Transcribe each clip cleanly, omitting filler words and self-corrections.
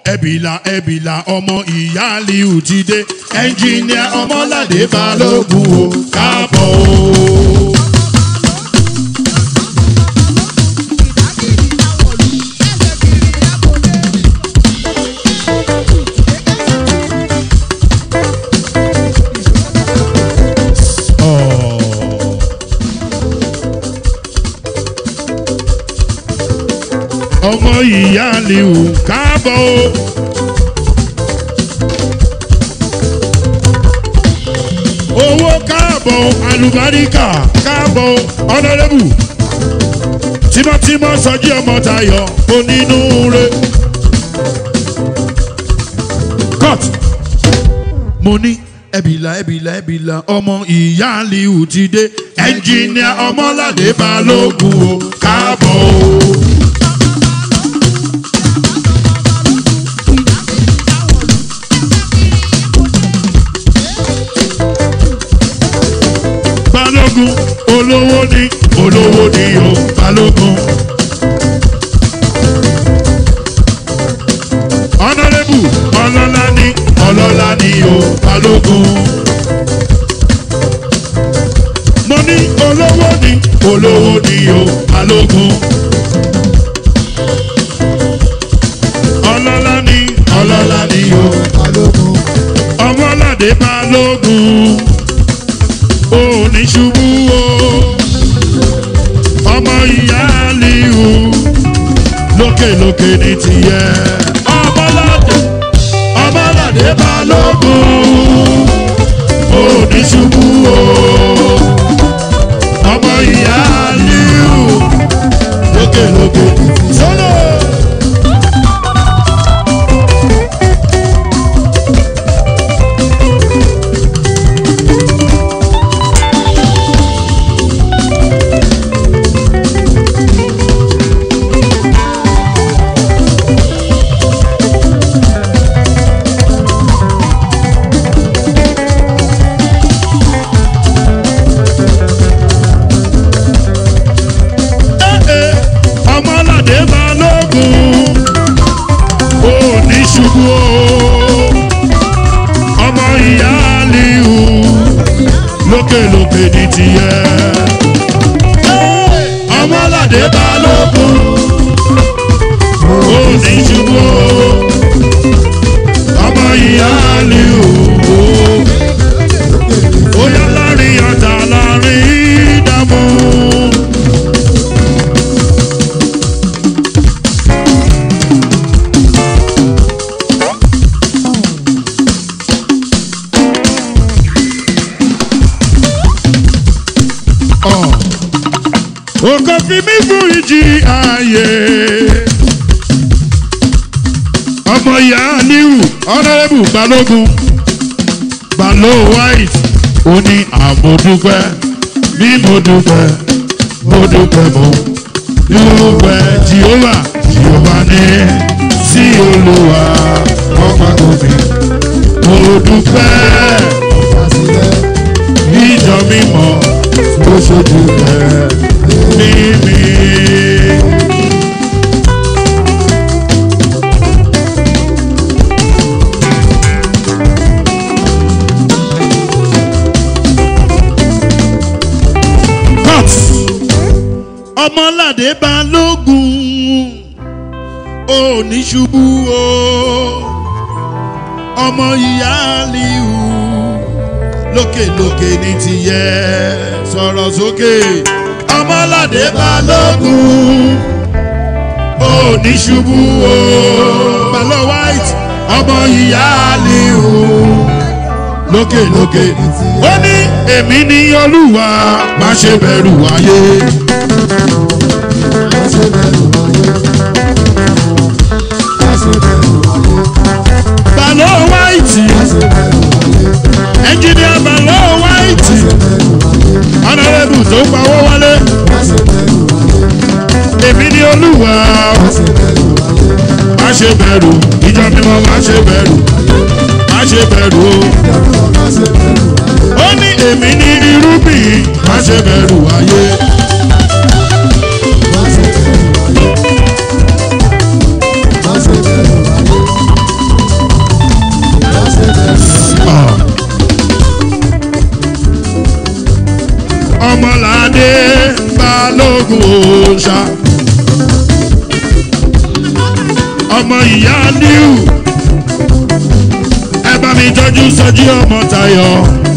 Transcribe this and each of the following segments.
ẹ̀bìlà ọmọ ìyá Aliu ti dé. Ẹnjìníà Ọmọládé Balógun o káàbọ̀ o. Ọmọ ìyá Aliu káàbọ̀ o. Owó káàbọ̀ àlùbáríkà káàbọ̀ ọ̀nàdẹ́bù. Tímọ́tímọ́ Sọjí ọmọ Táyọ̀ onínúure. Cut. Mo ní ẹ̀bìlà ọmọ ìyá Aliu ti dé. Ẹnjìníà Ọmọládé Balógun o káàbọ̀ o. Olówó ni o Balógun. Honorable ọlọ́lá ni o Balógun. Mo ní olówó ni o Balógun. Ọlọ́lá ni o Balógun. Ọmọládé Balógun. Ó ní ṣubú o. Ọmọ ìyá Aliu lókè ní tiẹ̀. Ọmọládé Balógun ó ní ṣubú o. Ọmọ ìyá Aliu lókè ní tiẹ̀. Ọmọ ìyá Aliu lókè ní tiẹ̀. Ọmọládé Balógun ó ní ṣubú o. Ọmọ ìyá Aliu ó yá láàrin ọ̀tá láàrin ìdààmú. Ògo fi mí fún ìjì ayé. Ọmọ ìyá Aliu Honorable Balógun Balo White ó ní àmọ̀dúpẹ́ bí mo dúpẹ́ mo dúpẹ́ Jèhófà ní sí Olúwa ọ̀pá gómi. Mo dúpẹ́ ìjọ mímọ́ tó ṣojú rẹ̀. Mimi. Cut. Ọmọládé Balógun ó ní ṣubú o. Ọmọ ìyá Aliu lókè ní tiẹ̀. Sọ̀rọ̀ sókè. Ọmọládé Balógun ó ní ṣubú o. Balo White ọmọ ìyá Aliu lókè ó ní èmi ní Olúwa má ṣe bẹ̀rù ayé. Balo White Ẹnjìníà Balo White Honorable tó pawó wálé. Èmi ní Olúwa má ṣe bẹ̀rù. Ìjọ mímọ́ má ṣe bẹ̀rù o. Ó ní èmi ní irúgbìn má ṣe bẹ̀rù ayé. balógun òòṣà ọmọ ìyá níhù ẹ bá mi tọ́jú Sọjí ọmọ Táyọ̀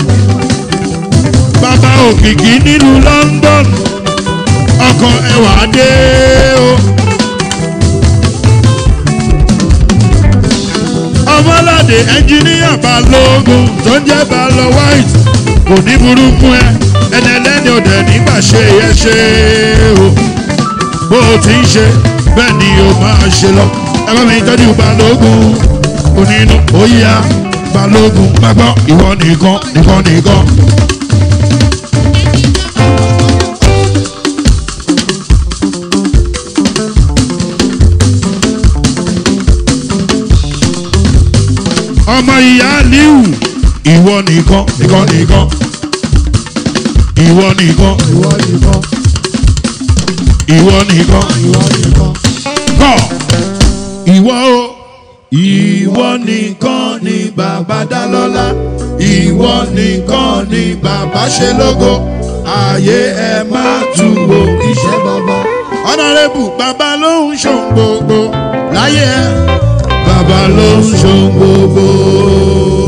bàbá òkìkí nílùú London ọkọ ẹwà dé o ọmọládé ẹnjíníà balógun tó ń jẹ́ balọ̀ white kò ní burú fún ẹ ẹni ẹlẹ́ni òdẹ nígbà ṣe yẹ ṣe o bó o ti ń ṣe bẹ́ẹ̀ ni o máa ṣe lọ ẹ bá mi tọ́jú balógun onínú oyíya balógun gbàgbọ́ ìwọ nìkan nìkan nìkan. ọmọ ìyá liu ìwọ nìkan nìkan nìkan ìwọ nìkan ìwọ nìkan ìwọ nìkan ìwọ nìkan kọ ìwọ o ìwọ nìkan ni bàbá dá lọ́lá ìwọ nìkan ni bàbá ṣe lógo ayé ẹ má tu wo iṣẹ́ bàbá. ọ̀nàrẹ́bù bàbá ló ń ṣòun gbogbo láyé ẹ bàbá ló ń ṣòun gbogbo.